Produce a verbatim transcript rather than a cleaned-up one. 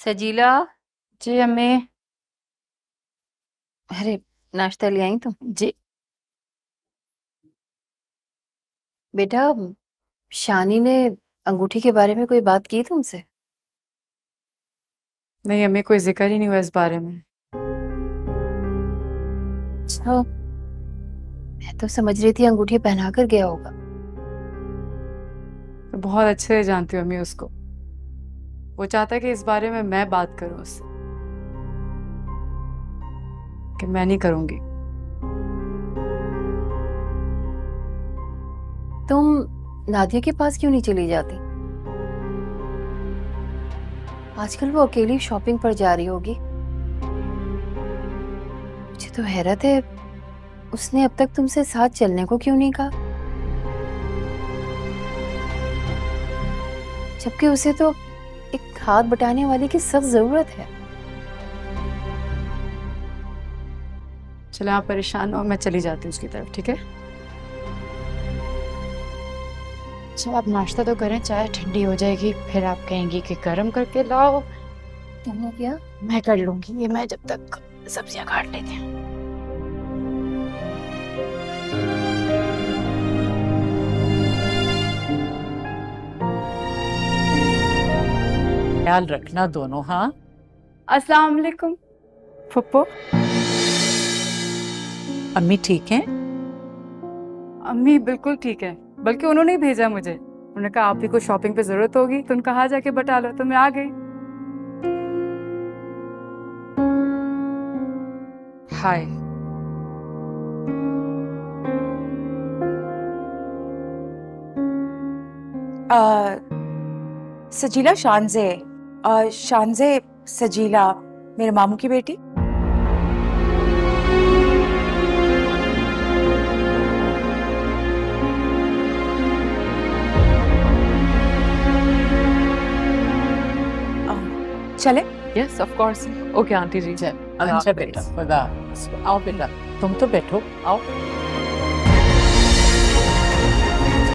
सजीला। जी अम्मी। अरे नाश्ता ले आई तुम? जी बेटा, शानी ने अंगूठी के बारे में कोई बात की तुमसे? नहीं अम्मी, कोई जिक्र ही नहीं हुआ इस बारे में। अच्छा, मैं तो समझ रही थी अंगूठी पहना कर गया होगा। तो बहुत अच्छे से जानती हूँ अम्मी उसको। वो चाहता है कि इस बारे में मैं बात करूँ उससे, कि मैं नहीं करूंगी। तुम नादिया के पास क्यों नहीं चली जाती? आजकल वो अकेली शॉपिंग पर जा रही होगी। मुझे तो हैरत है, उसने अब तक तुमसे साथ चलने को क्यों नहीं कहा, जबकि उसे तो एक हाथ बटाने वाले की सख्त जरूरत है। चलो आप परेशान हो, मैं चली जाती हूँ उसकी तरफ, ठीक है? अच्छा आप नाश्ता तो करें, चाय ठंडी हो जाएगी, फिर आप कहेंगी कि गर्म करके लाओ। तुमने क्या? मैं कर लूंगी ये, मैं जब तक सब्जियां काट लेती हूँ। ख्याल रखना दोनों। हाँ, अस्सलाम वालेकुम फुप्पो। अम्मी ठीक हैं? अम्मी बिल्कुल ठीक है, बल्कि उन्होंने ही भेजा मुझे। उन्होंने कहा आप ही को शॉपिंग पे जरूरत होगी तो उनका कहा जाके बता लो, तो मैं आ गई। हाय। आ, सजीला शानजे। आ, शानजे सजीला, मेरे मामू की बेटी। आ, चले? Yes of course. Okay aunty ji. अच्छा बेटा, खुदा। आओ बेटा, तुम तो बैठो, आओ।